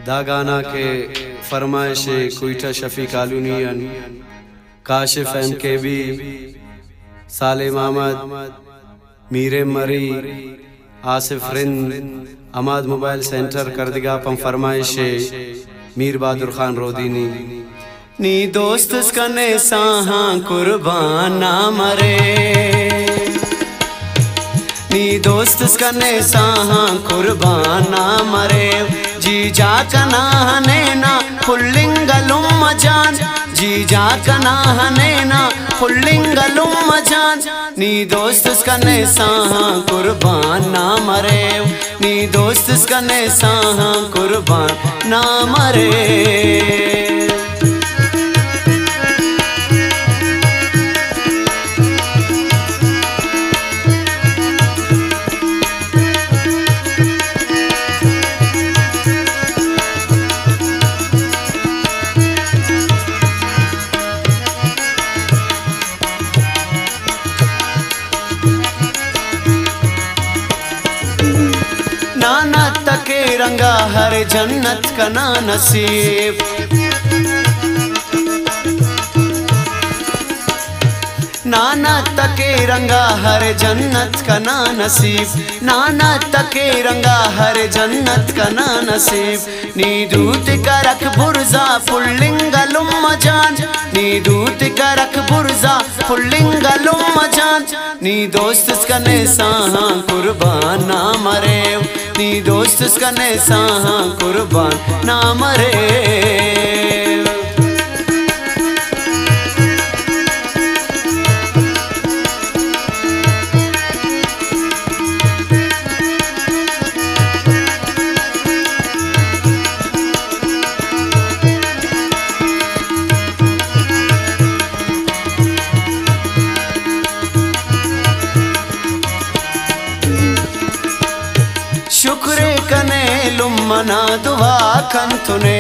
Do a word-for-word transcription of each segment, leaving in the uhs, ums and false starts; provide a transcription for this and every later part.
दागाना के फरमाइश कोयटा शफी कॉलोनियन काशिफ एम के बी साले मोहम्मद मीरे मरी आसिफ रिंद अमाद मोबाइल सेंटर करदिगा पम फरमाइश मीर बहादुर खान रोदीनी नी दोस्त कने साहा कुर्बान ना मरे नी दोस्त कने साहा कुर्बान ना मरे जी जा कना हनेना पुल्लिंगलुम मजान जी जा कना हनेना पुल्लिंगलुम मजान नी दोस्त कने साहा कुर्बान ना मरे नी दोस्त कने साहा कुर्बान ना मरे नाना तके रंगा हर जन्नत का ना नसीब नाना तके रंगा हर जन्नत का ना नसीब नाना तके रंगा हर जन्नत का ना नसीब नी दूत करक बुर्जा पुल्लिंगलुम मजान नी दूत करक बुर्जा पुल्लिंगलुम मजान नी दोस्त कने साहा कुर्बान ना मरे नी दोस्त कने साहा कुर्बान ना मरे शुक्र कने लुम्मना दुआ कंतुने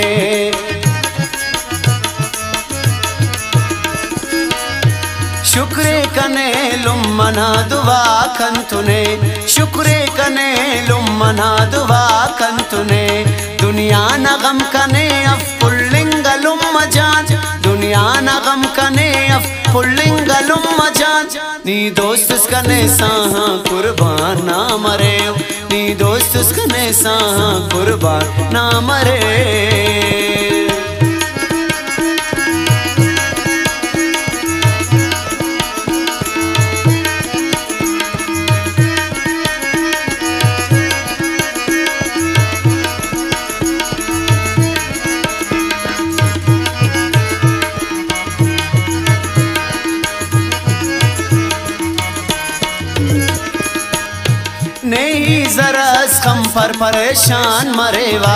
शुक्र कने लुम्मना दुआ कंतुने शुक्र कने लुम्मना दुआ कंतुने दुनिया न गम कने अफ पुल्लिंगलुम मजान दुनिया न गम कने अफ पुल्लिंगलुम मजान नी दोस्त कने साहा कुर्बान ना मरे नी दोस्त कने साहा कुर्बान ना मरे नहीं जरा गम पर परेशान मरेवा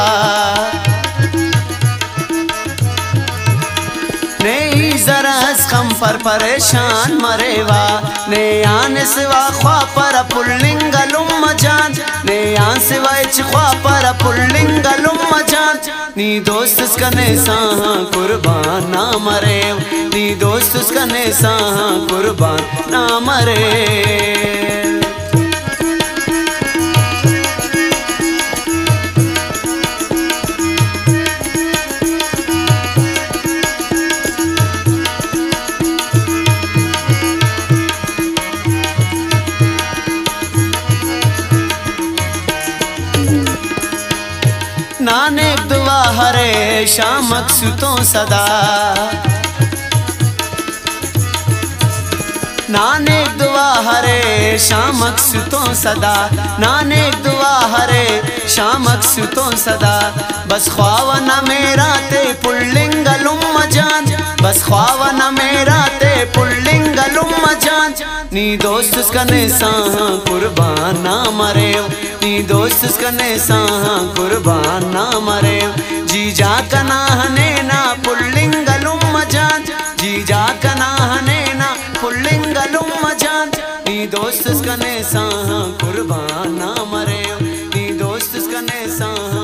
नहीं जरा गम पर परेशान मरेवा ने आने सिवा ख्वा पर पुल्लिंगलुम मजान ने आन सिवा इच ख्वा पर पुल्लिंगलुम मजान नी दोस्त कने साहा कुर्बान ना मरे नी दोस्त कने साहा कुर्बान ना मरे नाने दुआ हरे शामक सुतों सदा नाने दुआ हरे शामक सुतों सदा नाने दुआ हरे शामक सुतों सदा बस ख्वावा न मेरा ते पुल्लिंगलुम मजान बस ख्वावा न मेरा ते पुल्लिंगलुम मजान नी दोस्त कने साहा कुर्बान ना मरे नी दोस्त कने साहा कुर्बान ना मरे जी जा कना हनेना पुल्लिंगलुम मजान जी जा कना हनेना पुल्लिंगलुम मजान नी दोस्त कने साहा कुर्बान ना मरे नी दोस्त कने साहा